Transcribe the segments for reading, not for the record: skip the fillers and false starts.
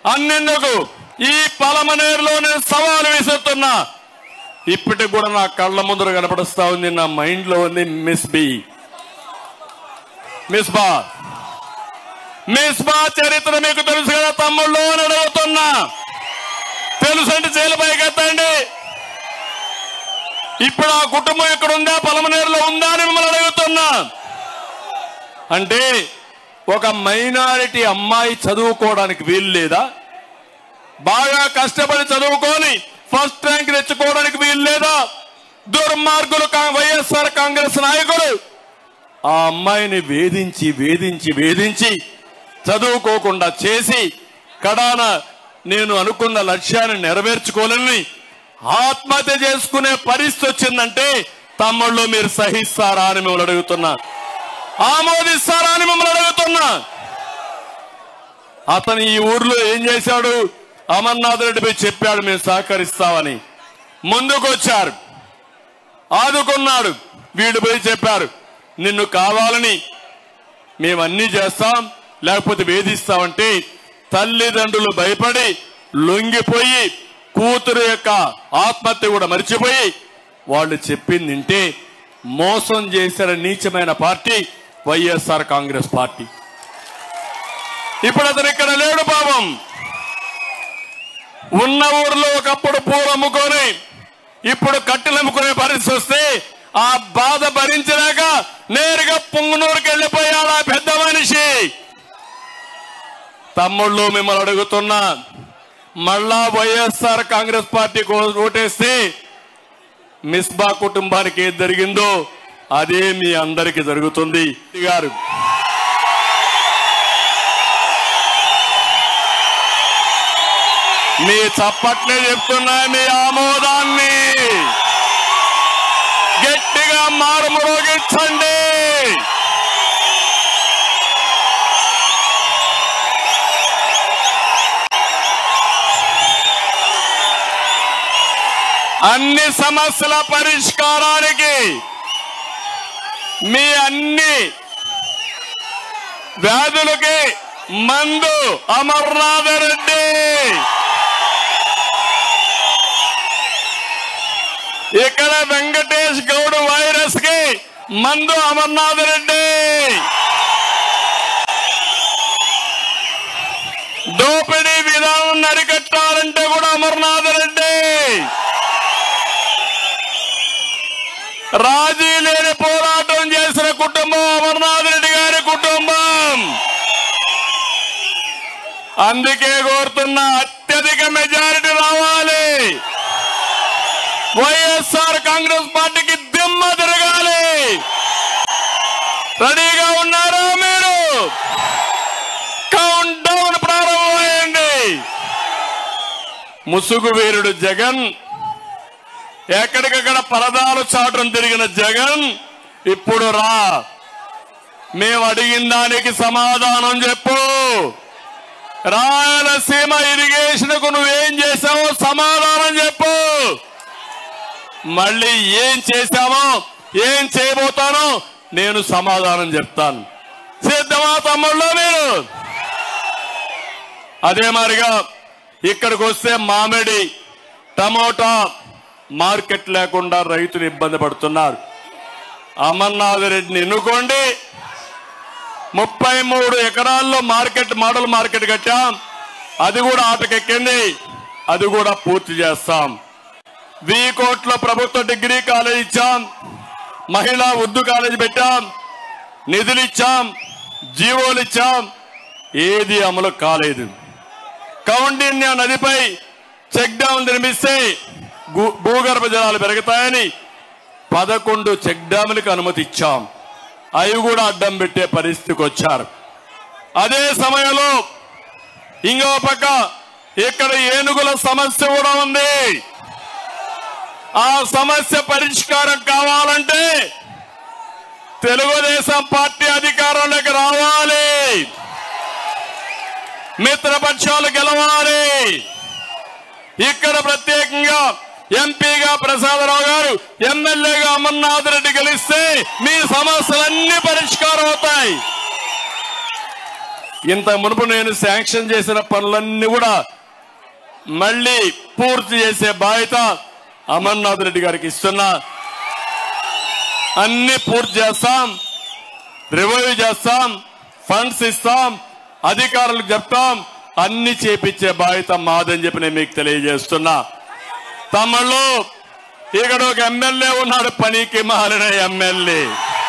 అన్నెందుకు ఈ పలమనేరులో నేను సవాలు విసురుతున్నా. ఇప్పటికి కూడా నా కళ్ళ ముందర కనపడుస్తా ఉంది, నా మైండ్ లో ఉంది. మిస్బా చరిత్ర మీకు తెలుసు కదా తమ్ముళ్ళు అని అడుగుతున్నా. తెలుసంటే చేలపైకి ఎత్తండి. ఇప్పుడు ఆ కుటుంబం ఇక్కడ ఉందా, పలమనేరులో ఉందా అని మిమ్మల్ని అడుగుతున్నా. అంటే ఒక మైనారిటీ అమ్మాయి చదువుకోవడానికి వీలు లేదా? బాగా కష్టపడి చదువుకొని ఫస్ట్ ర్యాంక్ తెచ్చుకోవడానికి వీలు లేదా? దుర్మార్గులు వైఎస్ఆర్ కాంగ్రెస్ నాయకులు ఆ అమ్మాయిని వేధించి వేధించి వేధించి చదువుకోకుండా చేసి కడాన నేను అనుకున్న లక్ష్యాన్ని నెరవేర్చుకోలేని ఆత్మహత్య చేసుకునే పరిస్థితి వచ్చిందంటే తమ్ముళ్ళు మీరు సహిస్తారా అని మిమ్మల్ని అడుగుతున్నా, ఆమోదిస్తారా అని మిమ్మల్ని అడుగుతున్నా. అతను ఈ ఊర్లో ఏం చేశాడు? అమర్నాథ్ రెడ్డి పోయి చెప్పాడు మేము సహకరిస్తామని. ముందుకు వచ్చారు, ఆదుకున్నాడు. వీడు పోయి చెప్పారు నిన్ను కావాలని మేమన్నీ చేస్తాం లేకపోతే వేధిస్తామంటే తల్లిదండ్రులు భయపడి లొంగిపోయి కూతురు యొక్క ఆత్మహత్య కూడా మర్చిపోయి వాళ్ళు చెప్పింది వింటే మోసం చేసిన నీచమైన పార్టీ వైఎస్ఆర్ కాంగ్రెస్ పార్టీ. ఇప్పుడు అతను ఇక్కడ లేడు పాపం. ఉన్న ఊర్లో ఒకప్పుడు పూలు అమ్ముకొని ఇప్పుడు కట్టెలు అమ్ముకునే పరిస్థితి వస్తే ఆ బాధ భరించలేక నేరుగా పుంగనూరుకి వెళ్ళిపోయాడు ఆ పెద్ద మనిషి. తమ్ముళ్ళు మిమ్మల్ని అడుగుతున్నా, మళ్ళా వైఎస్ఆర్ కాంగ్రెస్ పార్టీకి ఓటేస్తే మిస్బా కుటుంబానికి ఏది జరిగిందో అదే మీ అందరికీ జరుగుతుంది. గారు మీ చప్పట్లే చెప్తున్నా, మీ ఆమోదాన్ని గట్టిగా మారుమోగించండి. అన్ని సమస్యల పరిష్కారానికి మీ అన్ని వ్యాధులకి మందు అమర్నాథ్ రెడ్డి. ఇక్కడ వెంకటేష్ గౌడ్ వైరస్ కి మందు అమర్నాథ్ రెడ్డి. దోపిడీ విధానం అరికట్టాలంటే కూడా అమర్నాథ్ రెడ్డి. రాజీ లేని పోరాటం చేసిన కుటుంబం అమర్నాథ్ రెడ్డి గారి కుటుంబం. అందుకే కోరుతున్న అత్యధిక మెజారిటీ రావాలి. వైఎస్ఆర్ కాంగ్రెస్ పార్టీకి దిమ్మ తిరగాలి. రెడీగా ఉన్నారా మీరు? కౌంట్ డౌన్ ప్రారంభమైంది. ముసుగు వీరుడు జగన్, ఎక్కడికక్కడ పరదాలు చాటును తిరిగిన జగన్ ఇప్పుడు రా, మేము అడిగిన దానికి సమాధానం చెప్పు. రాయలసీమ ఇరిగేషన్ కు నువ్వేం చేశావో సమాధానం చెప్పు. మళ్ళీ ఏం చేశామో ఏం చేయబోతానో నేను సమాధానం చెప్తాను. సిద్ధమా తమ్ముళ్ళు మీరు? అదే మాదిరిగా ఇక్కడికి వస్తే మామిడి టమోటా మార్కెట్ లేకుండా రైతులు ఇబ్బంది పడుతున్నారు. అమర్నాథ్ రెడ్డిని ఎన్నుకోండి. 33 ఎకరాల్లో మార్కెట్ మోడల్ మార్కెట్ కట్టాం, అది కూడా ఆటకెక్కింది, అది కూడా పూర్తి చేస్తాం. వీకోట్లో ప్రభుత్వ డిగ్రీ కాలేజ్ ఇచ్చాం, మహిళా ఉర్దూ కాలేజ్ పెట్టాం, నిధులు ఇచ్చాం, జీవోలు ఇచ్చాం, ఏది అమలు కాలేదు. కౌండిన్య నదిపై చెక్ డ్యాం నిర్మిస్తే భూగర్భ జలాలు పెరుగుతాయని 11 చెక్ డ్యాములకు అనుమతి ఇచ్చాం, అవి కూడా అడ్డం పెట్టే పరిస్థితికి వచ్చారు. అదే సమయంలో ఇంకో పక్క ఇక్కడ ఏనుగుల సమస్య కూడా ఉంది. ఆ సమస్య పరిష్కారం కావాలంటే తెలుగుదేశం పార్టీ అధికారంలోకి రావాలి, మిత్రపక్షాలు గెలవాలి. ఇక్కడ ప్రత్యేకంగా ఎంపీగా ప్రసాదరావు గారు, ఎమ్మెల్యేగా అమర్నాథ్ రెడ్డి గెలిస్తే మీ సమస్యలన్నీ పరిష్కారం అవుతాయి. ఇంత మునుపు నేను శాంక్షన్ చేసిన పనులన్నీ కూడా మళ్ళీ పూర్తి చేసే బాధ్యత అమర్నాథ్ రెడ్డి గారికి ఇస్తున్నా. అన్ని పూర్తి చేస్తాం, రివైవ్ చేస్తాం, ఫండ్స్ ఇస్తాం, అధికారులకు చెప్తాం, అన్ని చేపించే బాధ్యత మాదని చెప్పి నేను మీకు తెలియజేస్తున్నా. తమ్ముళ్ళు, ఇక్కడ ఒక ఎమ్మెల్యే ఉన్నాడు, పనికి మాలిన ఎమ్మెల్యే.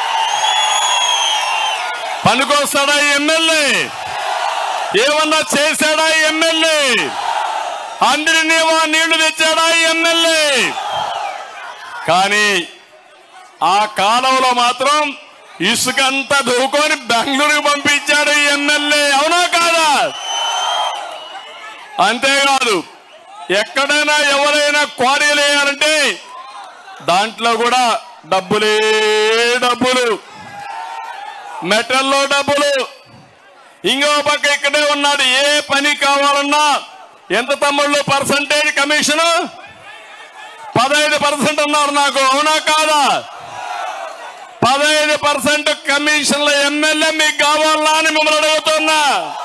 పనికొస్తాడా ఎమ్మెల్యే? ఏమన్నా చేశాడా ఎమ్మెల్యే? అందరినీ నీళ్లు తెచ్చాడా ఎమ్మెల్యే? కానీ ఆ కాలంలో మాత్రం ఇసుకంతా దూకొని బెంగళూరుకు పంపించాడు ఎమ్మెల్యే. అవునా కాదా? అంతేకాదు, ఎక్కడైనా ఎవరైనా క్వారీలు వేయాలంటే దాంట్లో కూడా డబ్బులే డబ్బులు, మెటల్లో డబ్బులు. ఇంకో పక్క ఇక్కడే ఉన్నాడు, ఏ పని కావాలన్నా ఎంత తమ్ముళ్ళు పర్సంటేజ్ కమిషన్? 15% అన్నారు నాకు. అవునా కాదా? 15% కమిషన్ల ఎమ్మెల్యే మీకు కావాలన్నా అని మిమ్మల్ని అడుగుతున్నా.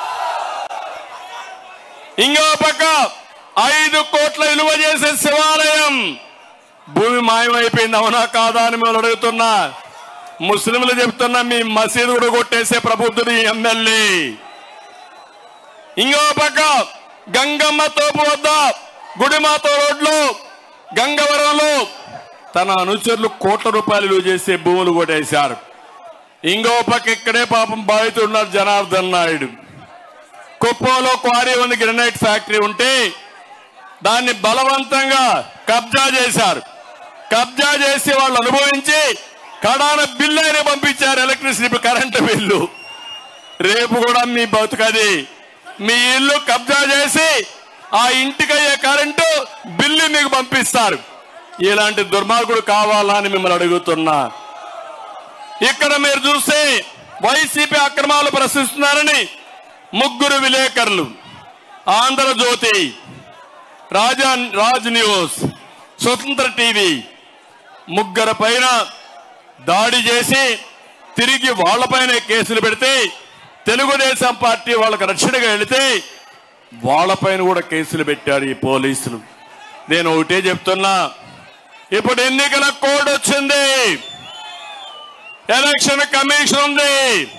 ఇంకో పక్క 5 కోట్ల విలువ చేసే శివాలయం భూమి మాయమైపోయింది. అవునా కాదా అని మిమ్మల్ని అడుగుతున్నా. ముస్లింలు చెప్తున్నా, మీ మసీదు కూడా కొట్టేసే ప్రబుద్ధుడు ఎమ్మెల్యే. ఇంకో పక్క గంగమ్మ తోపు వద్ద గుడిమాత రోడ్లో గంగవరంలో తన అనుచరులు కోట్ల రూపాయలు విలువ చేసే భూములు కొట్టేశారు. ఇంకో పక్క ఇక్కడే పాపం బాధితున్నారు జనార్దన్ నాయుడు. కుప్పంలో క్వారీ ఉంది, గ్రెనైట్ ఫ్యాక్టరీ ఉంటే దాన్ని బలవంతంగా కబ్జా చేశారు. కబ్జా చేసి వాళ్ళు అనుభవించి కడాన బిల్లు అయినా పంపించారు, ఎలక్ట్రిసిటీ కరెంటు బిల్లు. రేపు కూడా మీ బతుకది. మీ ఇల్లు కబ్జా చేసి ఆ ఇంటికయ్యే కరెంటు బిల్లు మీకు పంపిస్తారు. ఇలాంటి దుర్మార్గుడు కావాలా అని మిమ్మల్ని అడుగుతున్నా. ఇక్కడ మీరు చూస్తే వైసీపీ అక్రమాలు ప్రశ్నిస్తున్నారని 3 విలేకరులు, ఆంధ్రజ్యోతి, రాజ్ న్యూస్, స్వతంత్ర టీవీ 3 పైన దాడి చేసి తిరిగి వాళ్లపైన కేసులు పెడితే, తెలుగుదేశం పార్టీ వాళ్ళకి రక్షణగా వెళితే వాళ్లపైన కూడా కేసులు పెట్టారు ఈ పోలీసులు. నేను ఒకటే చెప్తున్నా, ఇప్పుడు ఎన్నికల కోడ్ వచ్చింది, ఎలక్షన్ కమిషన్ ఉంది.